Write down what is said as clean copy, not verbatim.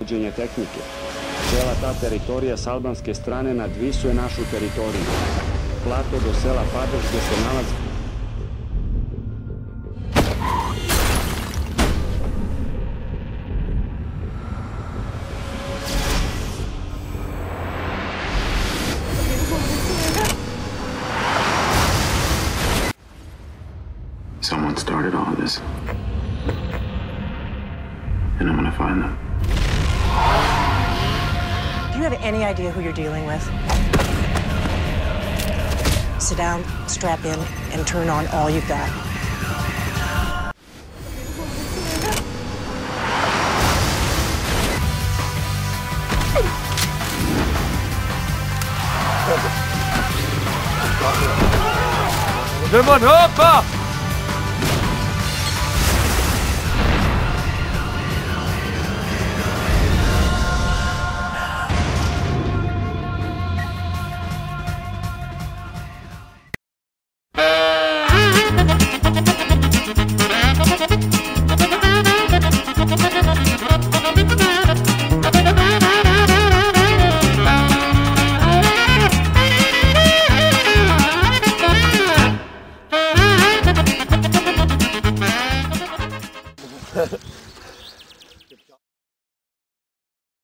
uvođenje tehnike. Cijela ta teritorija s albanske strane nadvisuje našu teritoriju. Plato do sela Padrž gdje se nalazi... Someone started all of this. And I'm gonna find them. Do you have any idea who you're dealing with? Sit down, strap in, and turn on all you've got. Demon, opa!